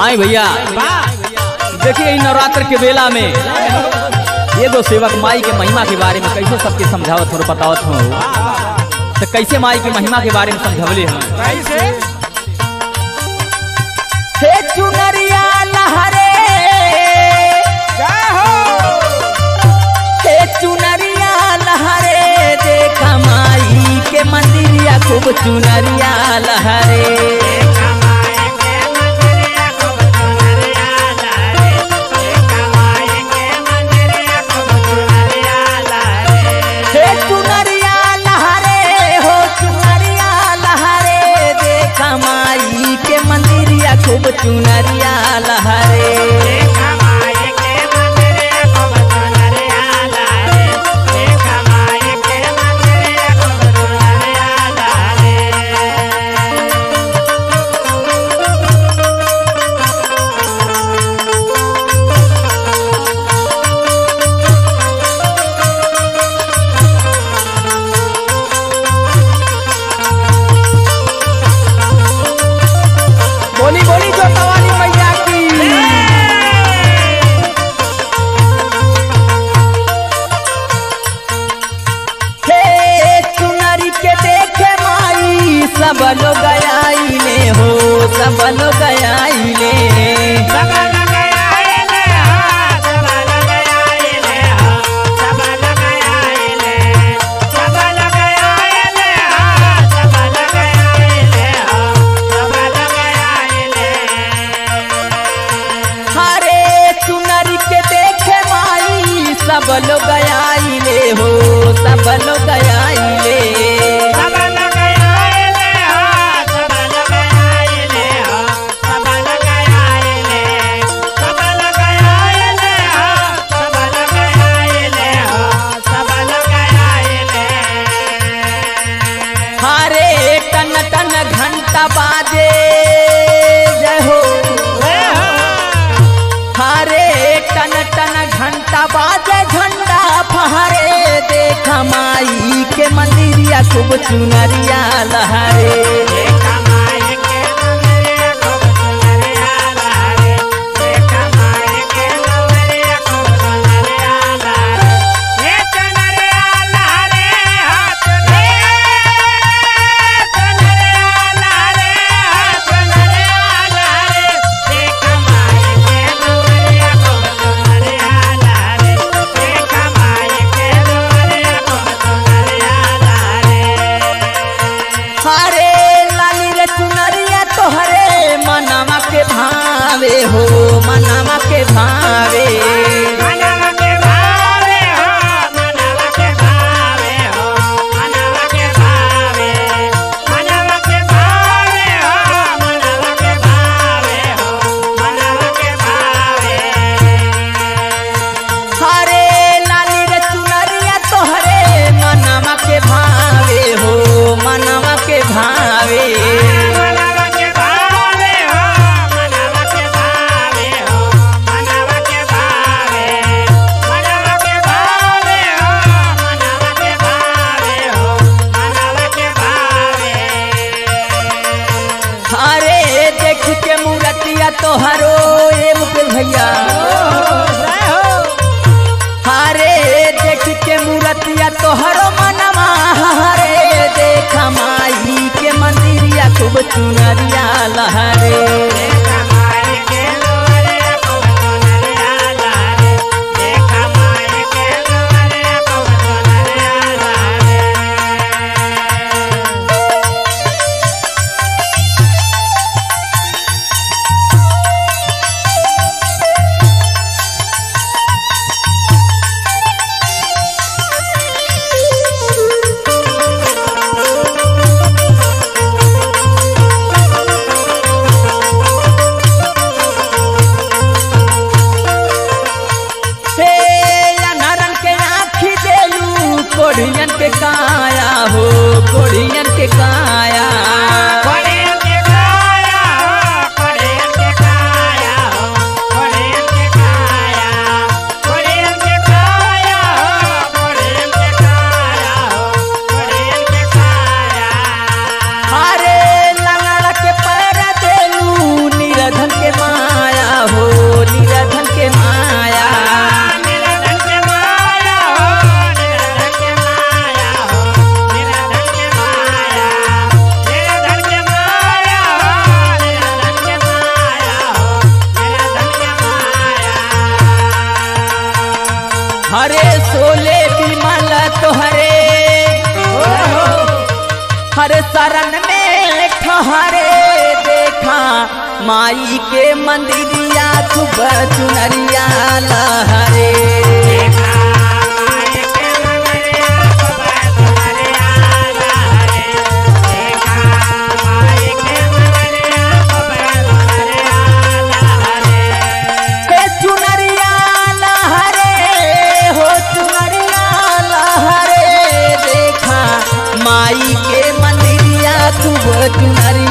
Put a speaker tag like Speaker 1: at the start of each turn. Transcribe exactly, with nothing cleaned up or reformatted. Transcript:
Speaker 1: आई भैया देखिए नवरात्र के बेला में एगो सेवक माई के महिमा के बारे में कैसे सबके समझावत हो बतावत हो तो कैसे माई की महिमा के बारे में समझावले हम
Speaker 2: कैसे
Speaker 1: हे चुनरिया लहरे
Speaker 2: क्या हो
Speaker 1: हे चुनरिया लहरे देखा माई के मंदिरिया खूब चुनरिया लहरे खूब चुनरिया लहरे बोली बोली जो तवानी मैया की हे चुनरी के देखे माई सब लोग आइले हो सब लोग आइले सब लोग आइले हो सब लोग आइले
Speaker 2: सब लोग आइले हो सब लोग आइले हो सब लोग आइले सब लोग आइले हो सब लोग आइले हो सब लोग आइले
Speaker 1: हरे टन टन घंटा बाजे जय हो हरे टन टन घंटा बाजे झंडा फहरे देखा माई के मंदिरिया खूब चुनरिया लहरे भावे हो मनावा के भावे
Speaker 2: मनावा के भावे हो मनावा के भावे हो मनावा के भावे मनावा के भावे हो मनावा के भावे हो मनावा के भावे
Speaker 1: हरे लाली रे चुनरिया तोहरे मनावा के भावे हो मनावा के भावे तोहरो ए मुकुल भैया हरे देख के मूर्तिया तोहरो मनवा हरे देखा माई के मंदिरिया खूब चुनरिया लहरे कोढ़ियन के काया हो कोढ़ियन के काया
Speaker 2: कोढ़ियन के काया हो कोढ़ियन के काया हो कोढ़ियन के काया कोढ़ियन के काया हो कोढ़ियन के काया हो कोढ़ियन के काया
Speaker 1: हरे लंगड़ के पैर देलू निरधन के माया हरे सोले विमल तोहरे हरे शरण में ठहरे देखा माई के मंदिरिया खूब चुनरिया लहरे माई के मंदिरिया खूब चुनरिया